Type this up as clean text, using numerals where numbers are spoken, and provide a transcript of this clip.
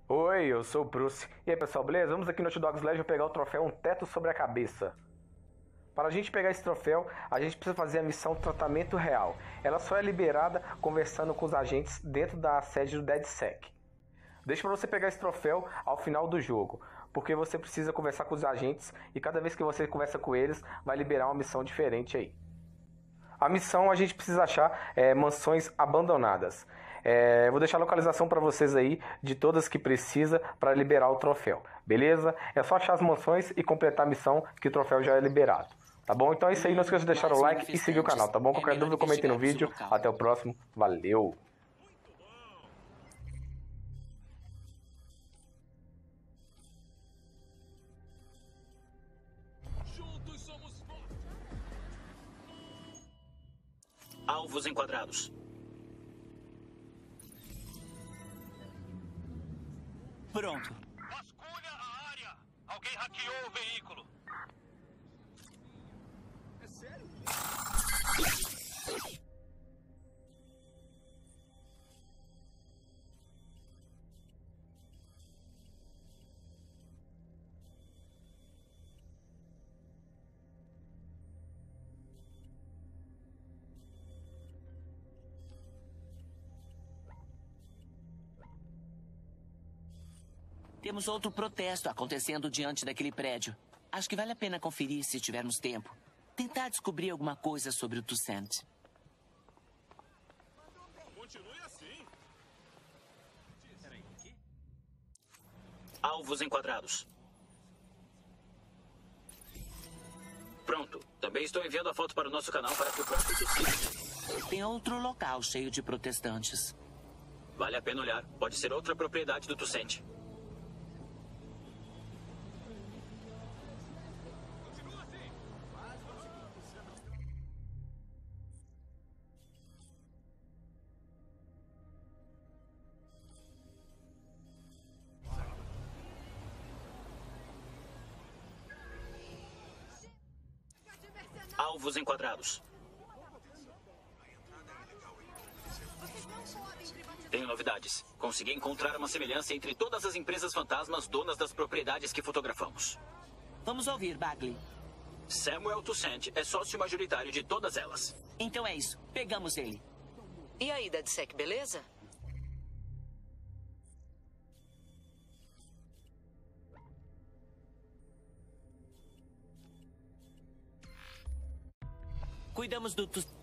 Oi, eu sou o Bruce. E aí, pessoal, beleza? Vamos aqui no Hot Dogs Legion pegar o troféu Um Teto sobre a Cabeça. Para a gente pegar esse troféu, a gente precisa fazer a missão Tratamento Real. Ela só é liberada conversando com os agentes dentro da sede do DedSec. Deixa para você pegar esse troféu ao final do jogo, porque você precisa conversar com os agentes e cada vez que você conversa com eles, vai liberar uma missão diferente aí. A missão a gente precisa achar mansões abandonadas. Vou deixar a localização para vocês aí de todas que precisa para liberar o troféu, beleza? É só achar as mansões e completar a missão que o troféu já é liberado. Tá bom? Então é isso aí, não esqueça de deixar o Mais like e seguir o canal, tá bom? manifestantes. É Qualquer melhor dúvida, comentem no investigarmos o vídeo. local. Até o próximo. Valeu! Juntos somos fortes. Alvos enquadrados. Pronto. Vasculha a área. Alguém hackeou o veículo. É sério? Temos outro protesto acontecendo diante daquele prédio. Acho que vale a pena conferir se tivermos tempo. Tentar descobrir alguma coisa sobre o Toussaint. Continue assim. Alvos enquadrados. Pronto. Também estou enviando a foto para o nosso canal para que o próximo... Tem outro local cheio de protestantes. Vale a pena olhar. Pode ser outra propriedade do Toussaint. Alvos enquadrados. Tenho novidades. Consegui encontrar uma semelhança entre todas as empresas fantasmas donas das propriedades que fotografamos. Vamos ouvir, Bagley. Samuel Toussaint é sócio majoritário de todas elas. Então é isso. Pegamos ele. E aí, DedSec, beleza? Cuidamos do Toussaint.